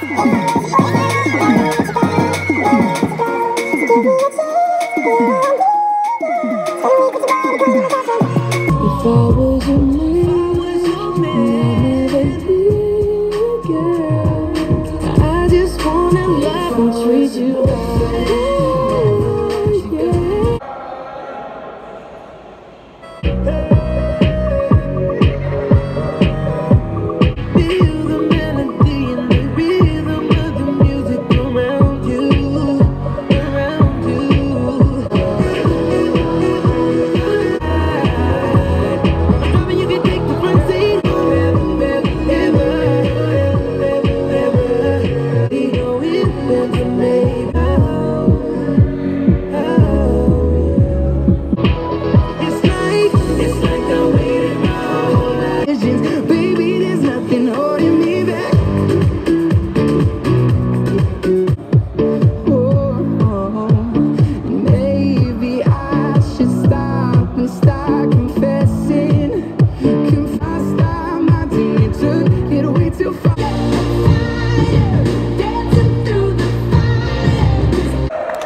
If I was your man, I'd never be a girl. I just wanna laugh and treat you right. Feel the melody and the rhythm of the music around you, around you. Driving, you can take the front seat. You know it was made. It's like I waited my whole life. Baby, there's nothing holding me back. Maybe I should stop and start confessing. Confess that my day took it way too far. Dancing through the fire.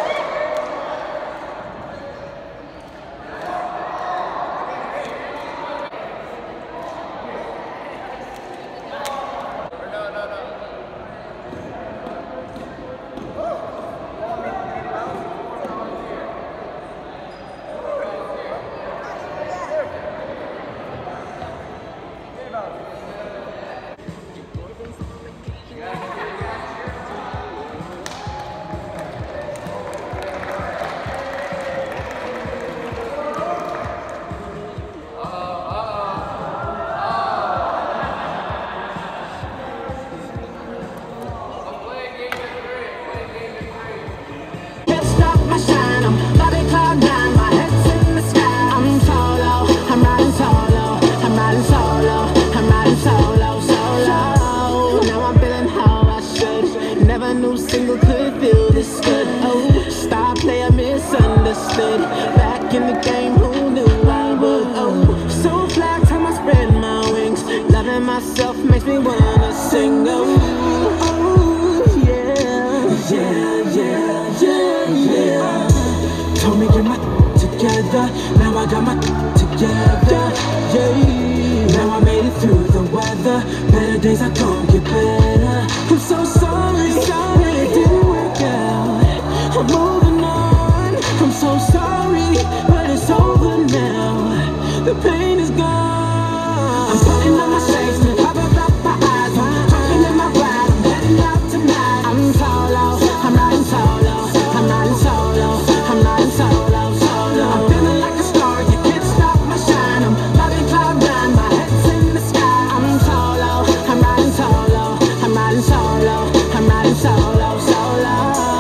Can't stop my shine, I'm loving cloud nine, my head's in the sky. I'm solo, I'm riding solo, I'm riding solo, I'm riding solo, solo. Now I'm feeling how I should. Never knew single could feel this good. Oh, star player misunderstood. Back in the game, who knew I would? Oh, so fly, time I spread my wings. Loving myself makes me wanna sing. Oh, yeah, yeah, yeah, yeah, yeah. Told me get my together, now I got my together, yeah. Now I made it through the weather, better days are gonna get better. I'm so sorry, sorry it didn't work out. I'm moving on, I'm so sorry, but it's over now. The pain is gone. I'm putting on my shades to cover up my eyes. I'm jumping in my ride, I'm heading out tonight. I'm solo, I'm riding solo, I'm riding solo, I'm riding solo, solo. I'm feeling like a star, you can't stop my shine. I'm loving cloud nine, my head's in the sky. I'm solo, I'm riding solo, I'm riding solo, I'm riding solo, solo.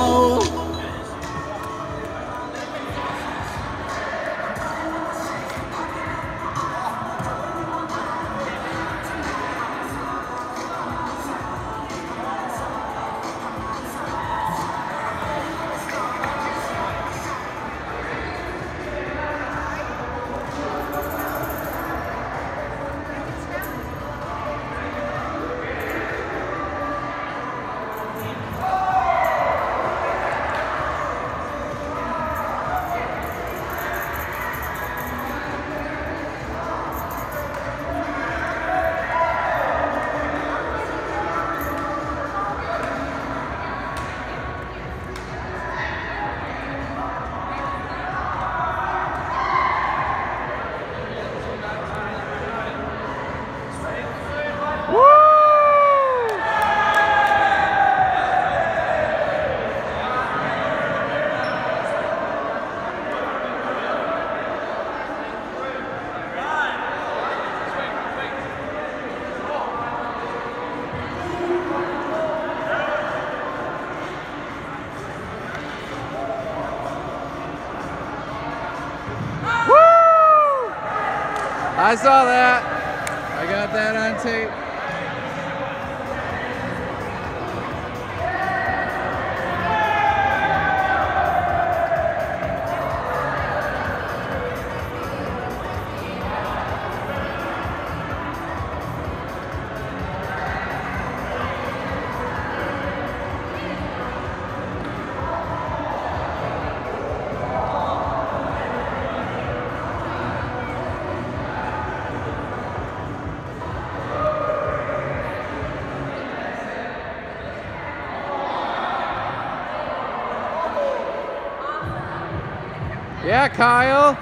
I saw that. I got that on tape. Yeah, Kyle.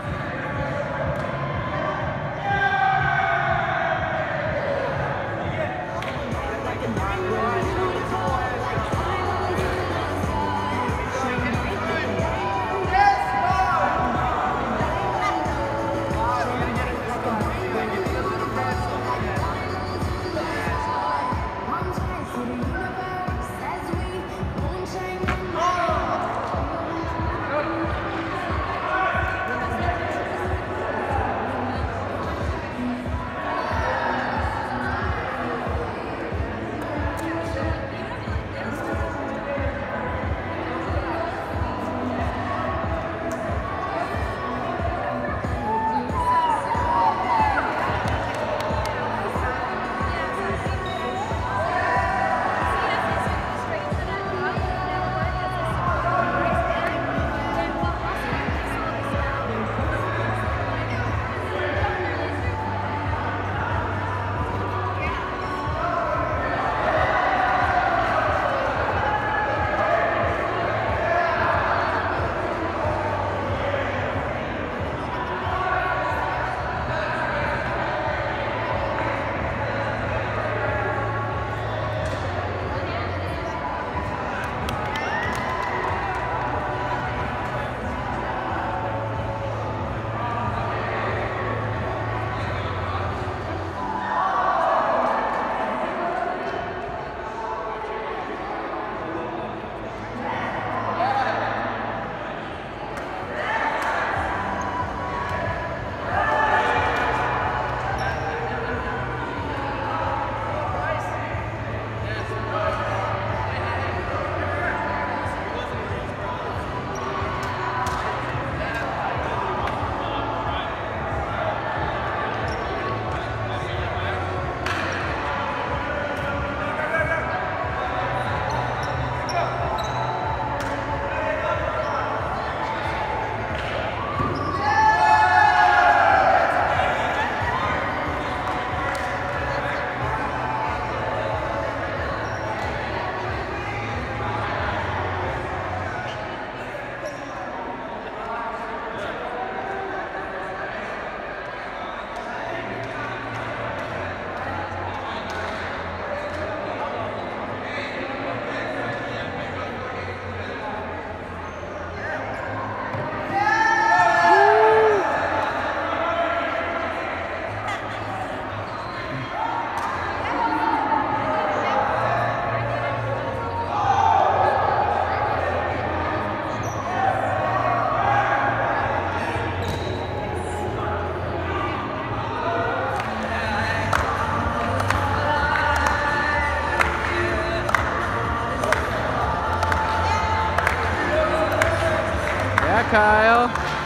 Yeah, Kyle.